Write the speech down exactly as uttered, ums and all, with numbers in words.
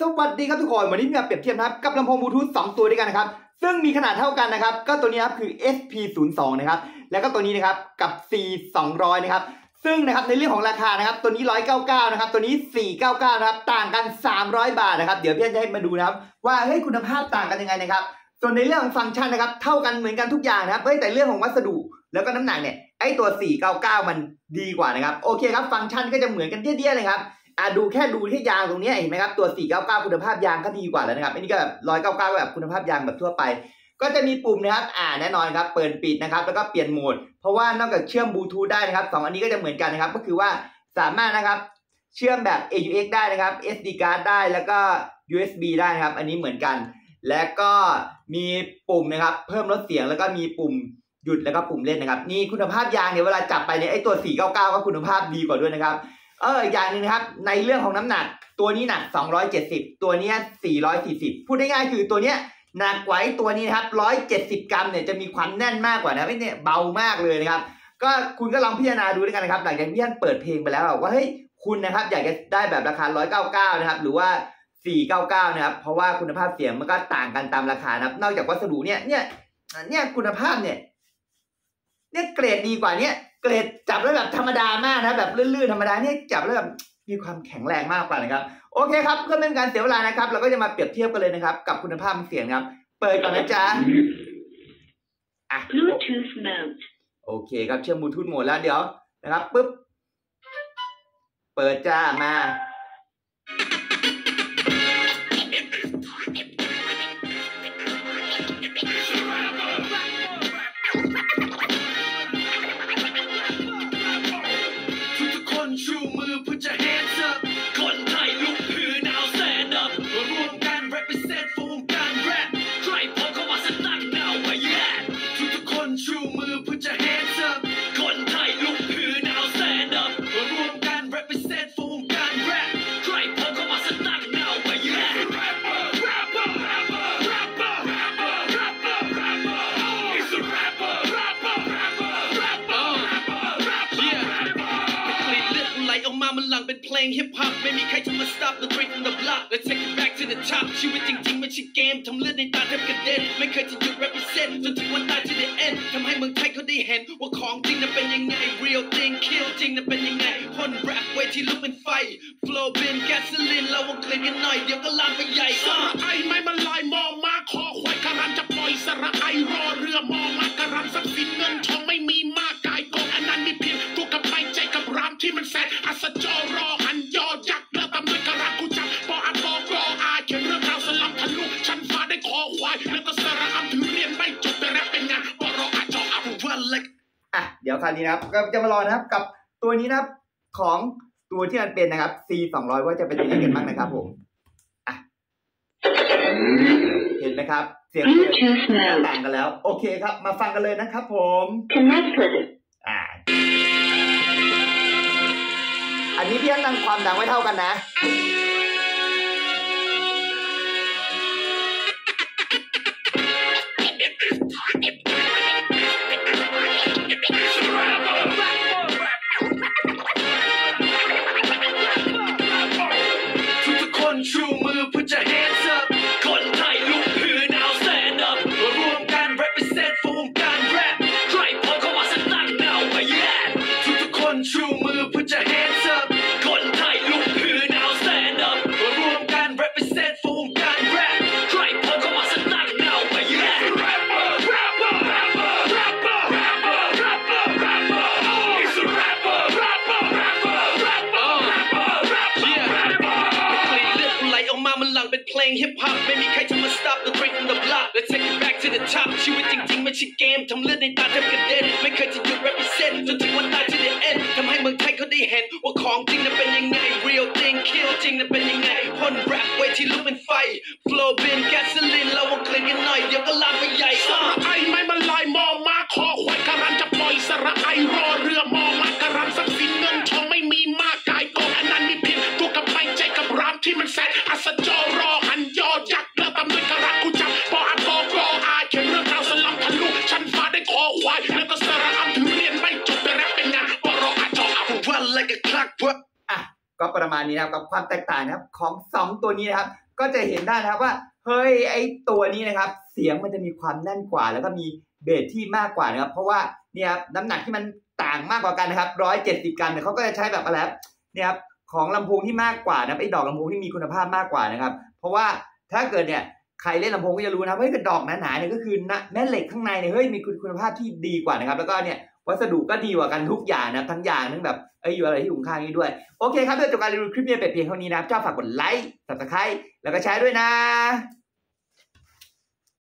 สวัสดีครับทุกคนวันนี้มีมาเปรียบเทียบนะครับกับลำโพงบลูทูธสองตัวด้วยกันนะครับซึ่งมีขนาดเท่ากันนะครับก็ตัวนี้นะครับคือ เอส พี ศูนย์ สอง นะครับแล้วก็ตัวนี้นะครับกับ ซี สองร้อย นะครับซึ่งนะครับในเรื่องของราคานะครับตัวนี้หนึ่งร้อยเก้าสิบเก้านะครับตัวนี้สี่ร้อยเก้าสิบเก้านะครับต่างกันสามร้อยบาทนะครับเดี๋ยวพี่จะให้มาดูนะครับว่าเฮ้ยคุณภาพต่างกันยังไงนะครับส่วนในเรื่องของฟังก์ชันนะครับเท่ากันเหมือนกันทุกอย่างนะครับเฮ้ยแต่เรื่องของวัสดุแล้วก็น้ำหนักเนี่ยไอตัวสี่ร้อยเก้าสิบเก้ามันดีกว่านะครับโอเคครับฟังก์ชันก็จะเหมือนกันเดี้ยๆเลยครับอ่ะดูแค่ดูที่ยางตรงนี้เห็นไหมครับตัวสี่ร้อยเก้าสิบเก้าคุณภาพยางก็ดีกว่าแล้วนะครับอันนี้ก็แบบหนึ่งร้อยเก้าสิบเก้าแบบคุณภาพยางแบบทั่วไปก็จะมีปุ่มนะครับอ่าแน่นอนครับเปิดปิดนะครับแล้วก็เปลี่ยนโหมดเพราะว่านอกจากเชื่อมบลูทูธได้นะครับสองอันนี้ก็จะเหมือนกันนะครับก็คือว่าสามารถนะครับเชื่อมแบบ เอ ยู เอ็กซ์ ได้นะครับ เอส ดี card ได้แล้วก็ ยู เอส บี ได้นะครับอันนี้เหมือนกันและก็มีปุ่มนะครับเพิ่มลดเสียงแล้วก็มีปุ่มหยุดแล้วก็ปุ่มเล่นนะครับนี่คุณภาพยางเนี่ยเวลาจับไปเนี่ยไอตัวสี่ร้อยเก้าสิบเก้าก็คุณภาพดีกว่าด้วยนะครับเอออย่างนึงนะครับในเรื่องของน้ำหนักตัวนี้หนักสองร้อยเจ็ดสิบตัวนี้สี่ร้อยสี่สิบพูดง่ายๆคือตัวเนี้ยหนักกว่าตัวนี้นะครับหนึ่งร้อยเจ็ดสิบกรัมเนี่ยจะมีความแน่นมากกว่านะไม่เนี่ยเบามากเลยนะครับก็คุณก็ลองพิจารณาดูด้วยกันนะครับหลังจากที่ท่านเปิดเพลงไปแล้วว่าเฮ้ยคุณนะครับอยากจะได้แบบราคาหนึ่งร้อยเก้าสิบเก้านะครับหรือว่าสี่ร้อยเก้าสิบเก้านะครับเพราะว่าคุณภาพเสียงมันก็ต่างกันตามราคานะครับนอกจากวัสดุเนี่ยเนี่ยเนี่ยคุณภาพเนี่ยเนี่ยเกรดดีกว่าเนี่ยเกรดจับแล้วแบบธรรมดามากนะแบบลื่นๆธรรมดาเนี่ยจับแล้วแบบมีความแข็งแรงมากกว่านะครับโอเคครับเพื่อไม่เป็นการเสียเวลานะครับเราก็จะมาเปรียบเทียบกันเลยนะครับกับคุณภาพเสียงครับเปิดก่อนนะจ๊ะอ่ะ Bluetooth mode โอเคครับเชื่อมบลูทูธโหมดแล้วเดี๋ยวนะครับปึ๊บเปิดจ้ามาชูมือ put your hands up คนไทยลุกฮือ now stand up รวมกัน represent วงการแรปใครพอเข้ามาสตั๊ก now where you at ทุกๆคนชูมือ put your hands up คนไทยลุกฮือ now stand up รวมกัน represent วงการแรปใครพอเข้ามาสตั๊ก now where you at rapper rapper rapper rapper rapper rapper rapper it's a rapper rapper rapper rapper rapper yeah ไหลออกมามันหลังเป็นเพลงฮิปฮอปไม่มีใครจะมา stop the train from the block let's take it back to the top ชีวิตจริงๆไม่ใช่เกมทำเลือดในตาแทบกระเด็นไม่เคยจะหยุด represent จนถึงวันตาย to the end ทำให้เมืองไทยเขาได้เห็นว่าของจริงนั้นเป็นยังไง real thing kill จริงนั้นเป็นยังไงคนแรปเวทีลุกเป็นไฟ flow เป็น gasoline เราวงเคลียร์กันหน่อยเดี๋ยวก็ลามไปใหญ่สระไอไม่มันลอยมองมาคอควายการันจะปล่อยสระไอรอเรือมองมาการันทรัพย์สินเงินทองไม่มีมากกายกองอันนั้นมีเพียงตัวกับไปใจกับรามที่มันแสนอัศจรรอหันยอยักษ์เลือดตำด้วยกระรักกูจับปออันปอกรออาเขียนเรื่องราวสลัมทะลุชั้นฟ้าได้คอควายแล้วก็สระอัมถือเรียนไม่จบแต่แรปเป็นงานปอรออาจออัพวันเล็กอ่ะเดี๋ยวคราวนี้นะครับก็จะมารอนะครับกับตัวนี้นะครับของตัวที่มันเป็นนะครับ ซี สองร้อย ว่าจะเป็นยังไงกันบ้างนะครับผมอ่ะเห็นไหมครับเสียงต่างกันแล้วโอเคครับมาฟังกันเลยนะครับผม Connected อ่าอันนี้พี่ตั้งความดังไว้เท่ากันนะทุกๆคนชูมือ put your hands up คนไทยลุกฮือ now stand up รวมกัน represent วงการแรปใครพอเข้ามาสตั๊ก now where you at ทุกๆคนชูมือ put your hands up คนไทยลุกฮือ now stand up รวมกัน represent วงการแรปใครพอเข้ามาสตั๊ก now where you at rapper rapper rapper rapper rapper rapper rapper it's a rapper rapper rapper rapper rapper rapper yeah เลือดไหลออกมามันหลังเป็นเพลงฮิปฮอปไม่มีใครจะมา stop the train from the block let's take it back to the top ชีวิตจริงๆไม่ใช่เกมทำเลือดในตาแทบกระเด็นไม่เคยจะหยุด represent จนถึงวันตาย to the end ทำให้เมืองไทยเขาได้เห็นว่าของจริงนั้นเป็นยังไง real thing kill จริงนั้นเป็นยังไงคนแรปเวทีลุกเป็นไฟ flow เป็น gasoline เราวงเคลียร์กันหน่อยเดี๋ยวก็ลามไปใหญ่สระไอไม่มันลอยมองมาคอควายการันจะปล่อยสระไอรอเรือมองมาการันทรัพย์สินเงินทองไม่มีมากกายกองอันนั้นมีเพียงตัวกับไปใจกับรามที่มันแสนอัศจรรอหันยอยักษ์เลือดตำด้วยกระรักกูจับปออันปอกรออาเขียนเรื่องราวสลัมทะลุชั้นฟ้าได้คอควายแล้วก็สระอัมถือเรียนไม่จบแต่แรปเป็นงานปอรออาจออัพวัน like a clockwork อ่ะก็ปประมาณนี้นะครับกับความแตกต่างนะครับของสองตัวนี้นะครับก็จะเห็นได้นะครับว่าเฮ้ยไอตัวนี้นะครับเสียงมันจะมีความแน่นกว่าแล้วก็มีเบสที่มากกว่านะครับเพราะว่าเนี่ยครับน้ำหนักที่มันต่างมากกว่ากันนะครับหนึ่งร้อยเจ็ดสิบกรัมเนี่ยเขาก็จะใช้แบบอะไรเนี่ยครับของลำโพงที่มากกว่านะไอ้ดอกลำโพงที่มีคุณภาพมากกว่านะครับเพราะว่าถ้าเกิดเนี่ยใครเล่นลำโพงก็จะรู้นะเฮ้ยกระดอกหนาๆเนี่ยก็คือแม่เหล็กข้างในเนี่ยเฮ้ยมีคุณภาพที่ดีกว่านะครับแล้วก็เนี่ยวัสดุก็ดีกว่ากันทุกอย่างนะทั้งอย่างทั้งแบบเอ้ยอยู่อะไรที่อยู่ข้างนี้ด้วยโอเคครับเดี๋ยวจบการรีวิวคลิปนี้เป็นเพียงเท่านี้นะครับชอบฝากกดไลค์ ซับสไครบ์ แล้วก็แชร์ด้วยนะ